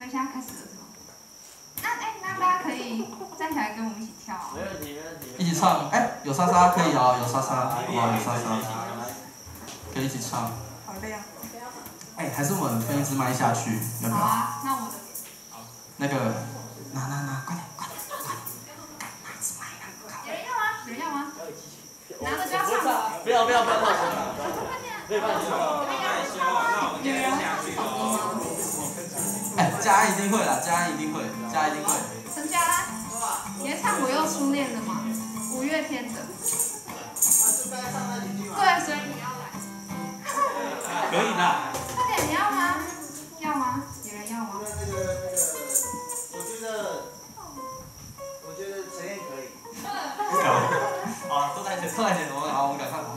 现在开始了是吗？那大家可以站起来跟我们一起跳。 没问题，没问题。 一起唱，有莎莎可以哦，有莎莎，好不好？有莎莎，可以一起唱。 好累啊。 还是我们分一支麦下去，要不要？ 好啊，那我的。 那个，拿，快点，拿一支麦啊！ 有人要吗？有人要吗？拿着就要唱了。 不要，可以放心。 有人会唱手机吗？ 佳安一定会啦，佳安一定会。 陈佳安，你会唱《我又初恋了》吗？五月天的。对，所以你要来。 可以啦。 快点，你要吗？要吗？有人要吗？ 我觉得陈燕可以。 不搞。好，都在前，我们赶快。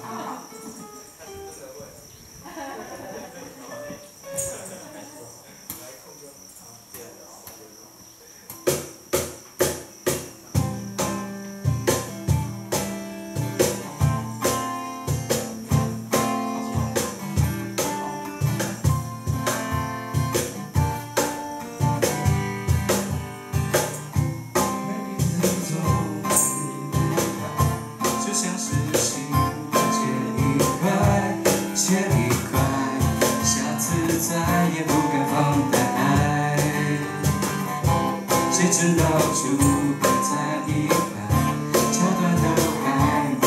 谁知道就摆在一旁，桥段都还没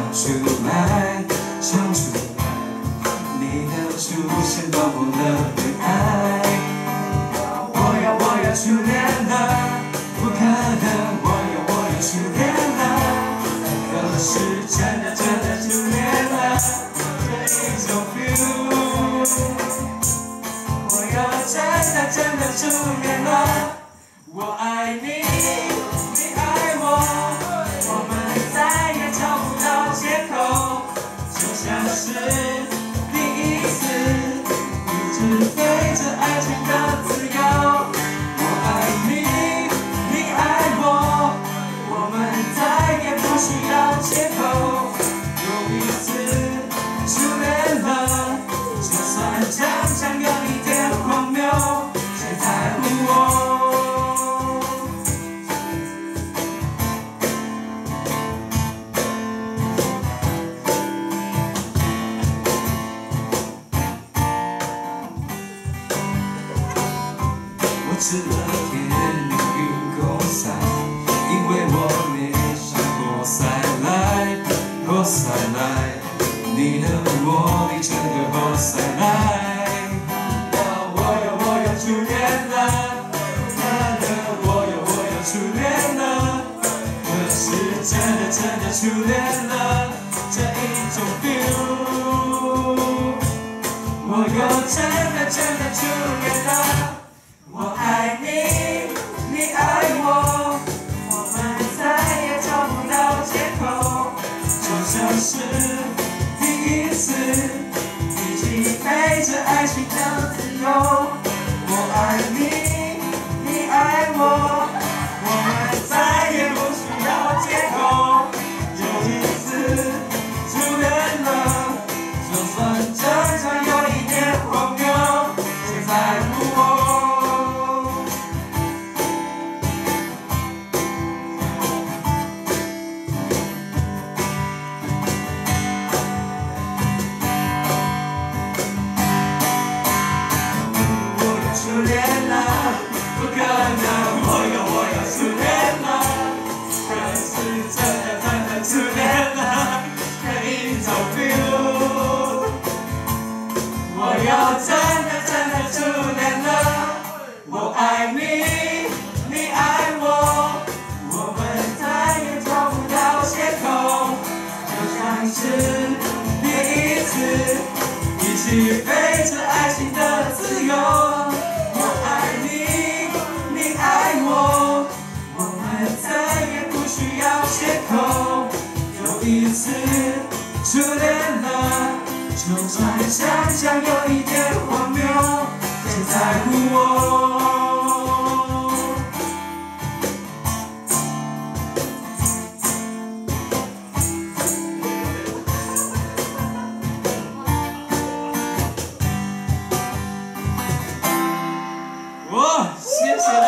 唱出来，你的出现包裹了对爱。我要初恋了，不可能，我要初恋了，可是真的初恋了，这一种 feel， 我要真的初恋了。我爱你，你爱我，我们再也找不到借口，就像是第一次，一直对着爱情的自由。我爱你，你爱我，我们再也不需要借口，又一次初恋了，就算常有一点荒谬，谁在乎我？吃了甜运公赛，因为我没上过赛来，你的魔力真的活塞来。我有初恋了，我有初恋了，可是真的初恋了，这一种 feel， 我有真的初恋了。我爱你，你爱我，我们再也找不到借口，就像是第一次，一起陪着谢谢。